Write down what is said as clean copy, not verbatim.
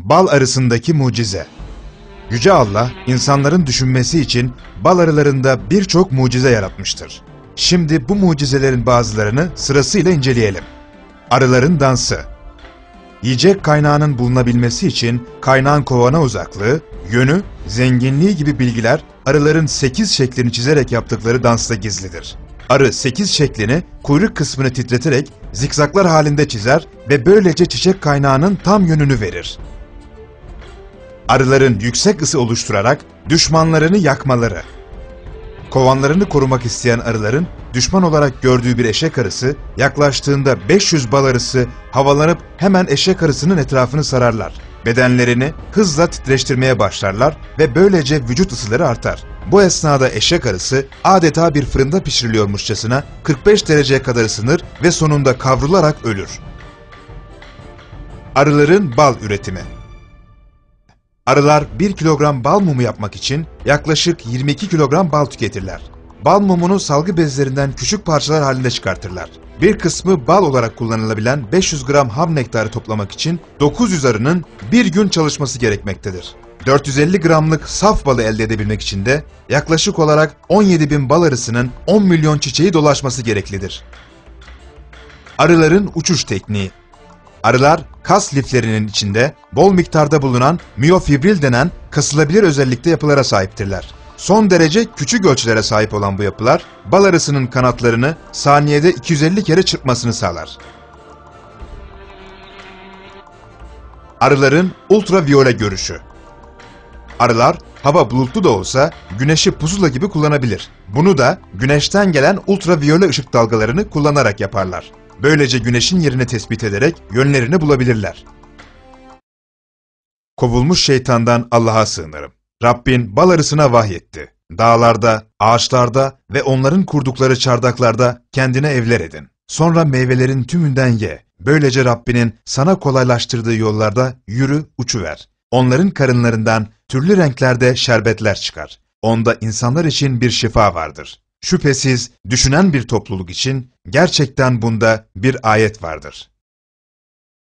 Bal arısındaki mucize. Yüce Allah, insanların düşünmesi için bal arılarında birçok mucize yaratmıştır. Şimdi bu mucizelerin bazılarını sırasıyla inceleyelim. Arıların dansı. Yiyecek kaynağının bulunabilmesi için kaynağın kovana uzaklığı, yönü, zenginliği gibi bilgiler arıların 8 şeklini çizerek yaptıkları dansta gizlidir. Arı 8 şeklini kuyruk kısmını titreterek zikzaklar halinde çizer ve böylece çiçek kaynağının tam yönünü verir. Arıların yüksek ısı oluşturarak düşmanlarını yakmaları. Kovanlarını korumak isteyen arıların düşman olarak gördüğü bir eşek arısı yaklaştığında 500 bal arısı havalanıp hemen eşek arısının etrafını sararlar. Bedenlerini hızla titreştirmeye başlarlar ve böylece vücut ısıları artar. Bu esnada eşek arısı adeta bir fırında pişiriliyormuşçasına 45 dereceye kadar ısınır ve sonunda kavrularak ölür. Arıların bal üretimi. Arılar 1 kilogram bal mumu yapmak için yaklaşık 22 kilogram bal tüketirler. Bal mumunu salgı bezlerinden küçük parçalar halinde çıkartırlar. Bir kısmı bal olarak kullanılabilen 500 gram ham nektarı toplamak için 900 arının bir gün çalışması gerekmektedir. 450 gramlık saf balı elde edebilmek için de yaklaşık olarak 17.000 bal arısının 10 milyon çiçeği dolaşması gereklidir. Arıların uçuş tekniği. Arılar kas liflerinin içinde bol miktarda bulunan miyofibril denen kasılabilir özellikte yapılara sahiptirler. Son derece küçük ölçülere sahip olan bu yapılar bal arısının kanatlarını saniyede 250 kere çırpmasını sağlar. Arıların ultraviyole görüşü. Arılar hava bulutlu da olsa güneşi pusula gibi kullanabilir. Bunu da güneşten gelen ultraviyole ışık dalgalarını kullanarak yaparlar. Böylece güneşin yerini tespit ederek yönlerini bulabilirler. Kovulmuş şeytandan Allah'a sığınırım. Rabbin bal arısına vahyetti. Dağlarda, ağaçlarda ve onların kurdukları çardaklarda kendine evler edin. Sonra meyvelerin tümünden ye. Böylece Rabbinin sana kolaylaştırdığı yollarda yürü, uçuver. Onların karınlarından türlü renklerde şerbetler çıkar. Onda insanlar için bir şifa vardır. Şüphesiz düşünen bir topluluk için gerçekten bunda bir ayet vardır.